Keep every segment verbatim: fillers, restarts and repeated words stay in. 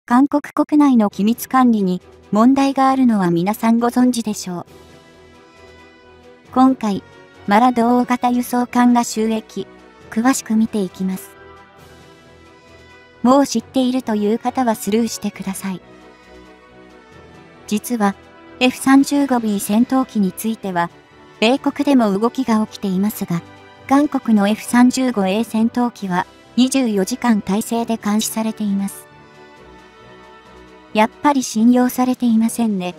韓国国内の機密管理に問題があるのは皆さんご存知でしょう。今回、マラド大型輸送艦が就役、詳しく見ていきます。もう知っているという方はスルーしてください。実は、エフさんじゅうごビー 戦闘機については、米国でも動きが起きていますが、韓国の エフさんじゅうごエー 戦闘機はにじゅうよじかん体制で監視されています。やっぱり信用されていませんね。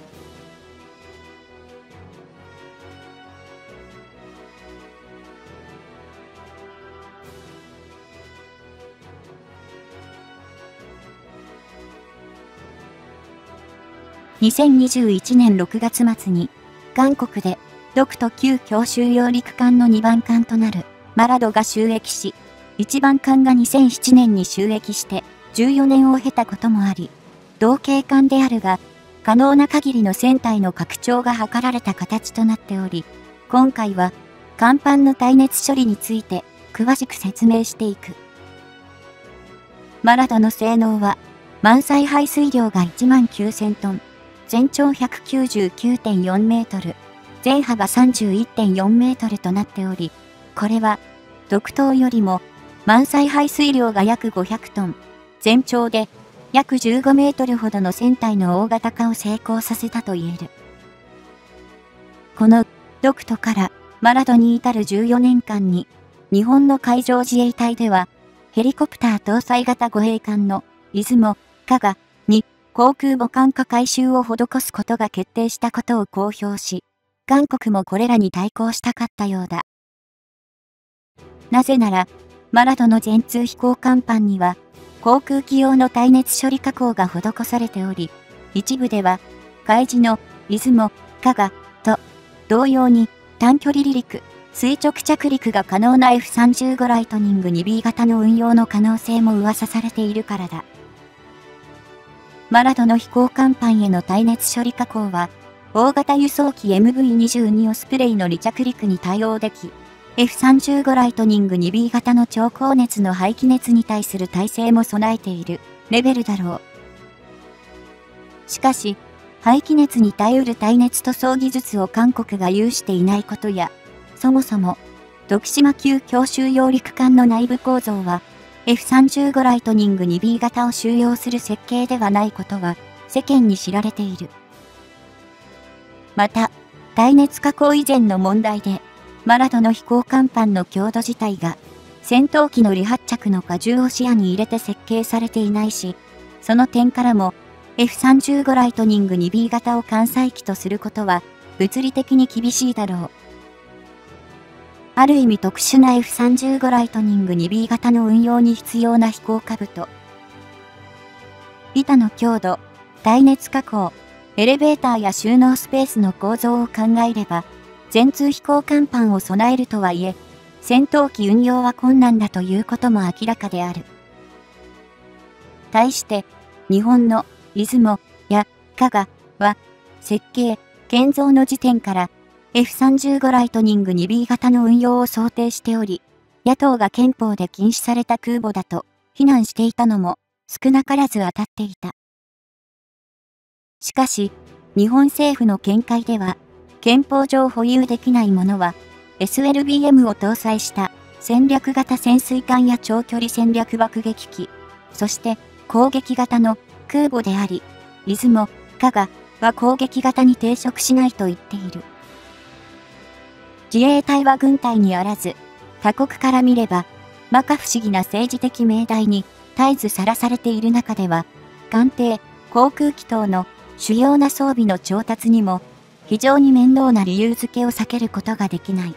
にせんにじゅういちねんろくがつ末に、韓国で、ろくときゅう強襲揚陸艦のにばん艦となる、マラドが就役し、いちばん艦がにせんななねんに就役して、じゅうよねんを経たこともあり、同型艦であるが、可能な限りの船体の拡張が図られた形となっており、今回は、甲板の耐熱処理について、詳しく説明していく。マラドの性能は、満載排水量がいちまんきゅうせんトン。全長 ひゃくきゅうじゅうきゅうてんよんメートル、全幅 さんじゅういってんよんメートルとなっており、これは、独島よりも、満載排水量が約ごひゃくトン、全長で約じゅうごメートルほどの船体の大型化を成功させたと言える。この、独島からマラドに至るじゅうよねんかんに、日本の海上自衛隊では、ヘリコプター搭載型護衛艦の、出雲、加賀に、航空母艦化改修を施すことが決定したことを公表し、韓国もこれらに対抗したかったようだ。なぜなら、マラドの全通飛行甲板には、航空機用の耐熱処理加工が施されており、一部では、海自の出雲、加賀と同様に短距離離陸、垂直着陸が可能な エフさんじゅうご ライトニング にビー 型の運用の可能性も噂されているからだ。マラドの飛行甲板への耐熱処理加工は、大型輸送機 エムブイにじゅうに オスプレイの離着陸に対応でき、エフさんじゅうご ライトニング にビー 型の超高熱の排気熱に対する耐性も備えているレベルだろう。しかし、排気熱に耐えうる耐熱塗装技術を韓国が有していないことや、そもそも、徳島級強襲揚陸艦の内部構造は、エフさんじゅうご ライトニング にビー 型を収容する設計ではないことは世間に知られている。また、耐熱加工以前の問題で、マラドの飛行甲板の強度自体が、戦闘機の離発着の荷重を視野に入れて設計されていないし、その点からも、エフさんじゅうご ライトニング にビー 型を艦載機とすることは、物理的に厳しいだろう。ある意味特殊な エフさんじゅうご ライトニング にビー 型の運用に必要な飛行下部と、板の強度、耐熱加工、エレベーターや収納スペースの構造を考えれば、全通飛行甲板を備えるとはいえ、戦闘機運用は困難だということも明らかである。対して、日本の出雲や加賀は、設計、建造の時点から、エフさんじゅうご ライトニング にビー 型の運用を想定しており、野党が憲法で禁止された空母だと非難していたのも少なからず当たっていた。しかし、日本政府の見解では、憲法上保有できないものは、エスエルビーエム を搭載した戦略型潜水艦や長距離戦略爆撃機、そして攻撃型の空母であり、出雲、加賀は攻撃型に抵触しないと言っている。自衛隊は軍隊にあらず、他国から見れば、摩訶不思議な政治的命題に絶えずさらされている中では、艦艇、航空機等の主要な装備の調達にも、非常に面倒な理由付けを避けることができない。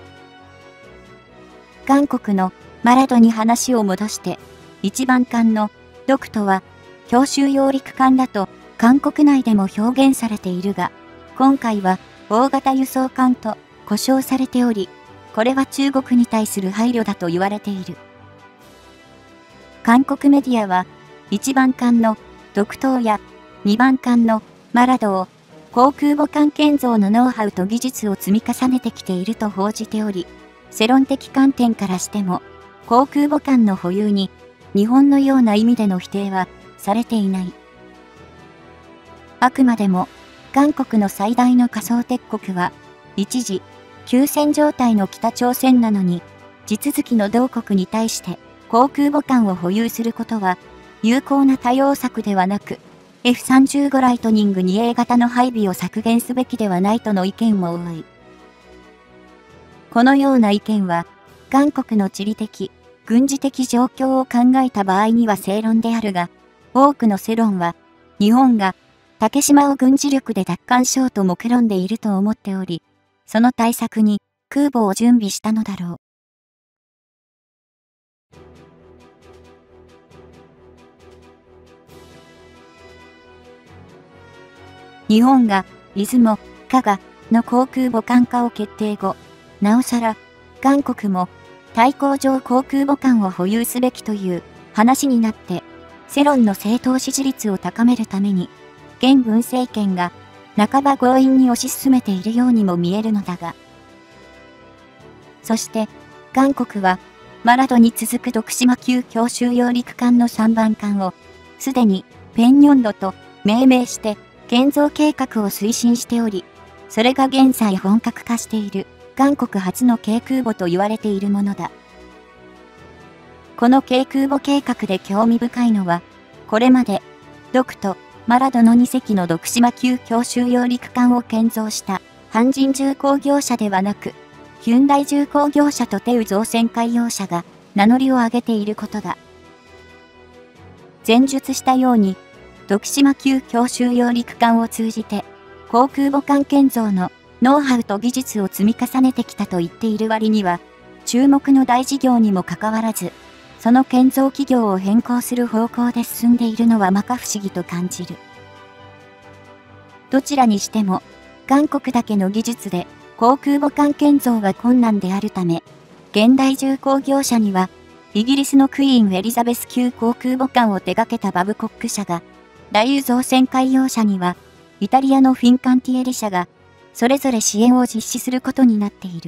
韓国のマラドに話を戻して、一番艦の独島は、強襲揚陸艦だと韓国内でも表現されているが、今回は大型輸送艦と呼称されており、これは中国に対する配慮だと言われている。韓国メディアは、いちばん艦の独島やにばん艦のマラドを航空母艦建造のノウハウと技術を積み重ねてきていると報じており、世論的観点からしても、航空母艦の保有に日本のような意味での否定はされていない。 あくまでも、韓国の最大の仮想敵国は、一時、休戦状態の北朝鮮なのに、地続きの同国に対して航空母艦を保有することは、有効な対応策ではなく、エフさんじゅうご ライトニング にエー 型の配備を削減すべきではないとの意見も多い。このような意見は、韓国の地理的、軍事的状況を考えた場合には正論であるが、多くの世論は、日本が竹島を軍事力で奪還しようと目論んでいると思っており、その対策に空母を準備したのだろう。日本が出雲、加賀の航空母艦化を決定後、なおさら韓国も対抗上航空母艦を保有すべきという話になって、世論の政党支持率を高めるために、現文政権が半ば強引に推し進めているようにも見えるのだが。そして、韓国は、マラドに続く徳島級強襲揚陸艦のさんばん艦を、すでにペンニョンドと命名して、建造計画を推進しており、それが現在本格化している、韓国初の軽空母と言われているものだ。この軽空母計画で興味深いのは、これまで、徳とマラドのに隻の徳島級強襲揚陸艦を建造した阪神重工業者ではなく、ヒュンダイ重工業者とテウ造船海洋社が名乗りを上げていることだ。前述したように、徳島級強襲揚陸艦を通じて、航空母艦建造のノウハウと技術を積み重ねてきたと言っている割には、注目の大事業にもかかわらず、その建造企業を変更する方向で進んでいるのは摩訶不思議と感じる。どちらにしても、韓国だけの技術で航空母艦建造が困難であるため、現代重工業者には、イギリスのクイーン・エリザベス級航空母艦を手掛けたバブコック社が、大油造船海洋社には、イタリアのフィンカンティエリ社が、それぞれ支援を実施することになっている。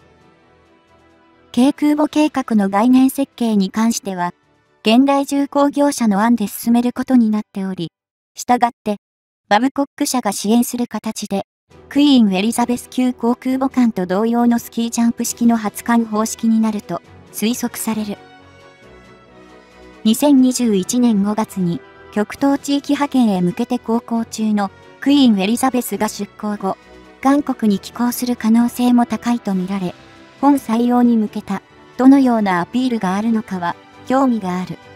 軽空母計画の概念設計に関しては、現代重工業者の案で進めることになっており、したがって、バブコック社が支援する形で、クイーン・エリザベス級航空母艦と同様のスキージャンプ式の発艦方式になると推測される。にせんにじゅういちねんごがつに、極東地域派遣へ向けて航行中のクイーン・エリザベスが出港後、韓国に寄港する可能性も高いとみられ、本採用に向けたどのようなアピールがあるのかは興味がある。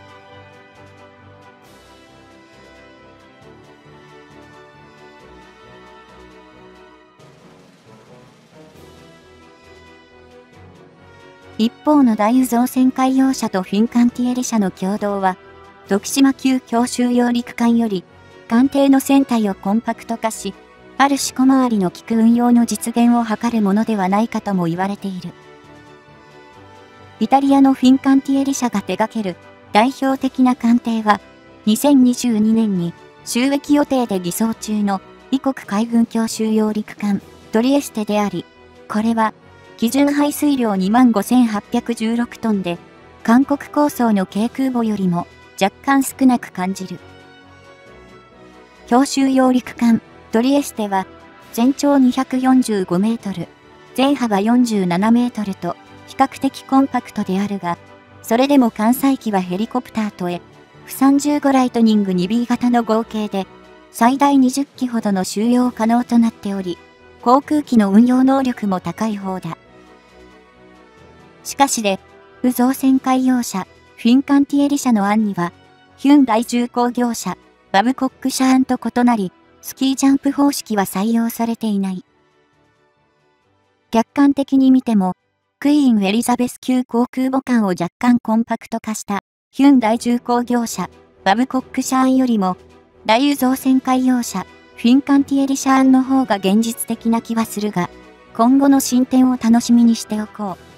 一方の大油造船海洋社とフィンカンティエリ社の共同は、徳島級強襲揚陸艦より、艦艇の船体をコンパクト化し、ある小回りの利く運用の実現を図るものではないかとも言われている。イタリアのフィンカンティエリ社が手掛ける代表的な艦艇は、にせんにじゅうにねんに就役予定で偽装中の異国海軍強襲揚陸艦トリエステであり、これは基準排水量 にまんごせんはっぴゃくじゅうろく トンで、韓国構想の軽空母よりも若干少なく感じる。強襲揚陸艦トリエステは全長にひゃくよんじゅうごメートル、全幅よんじゅうななメートルと比較的コンパクトであるが、それでも艦載機はヘリコプターと エフさんじゅうご ライトニング にビー 型の合計で最大にじゅっきほどの収容可能となっており、航空機の運用能力も高い方だ。しかしで、ウ造船海洋社、フィンカンティエリ社の案には、ヒュンダイ重工業者、バブコック社案と異なり、スキージャンプ方式は採用されていない。客観的に見ても、クイーン・エリザベス級航空母艦を若干コンパクト化したヒュンダイ重工業者、バブコック社案よりも、大油造船海洋社、フィンカンティエリ社案の方が現実的な気はするが、今後の進展を楽しみにしておこう。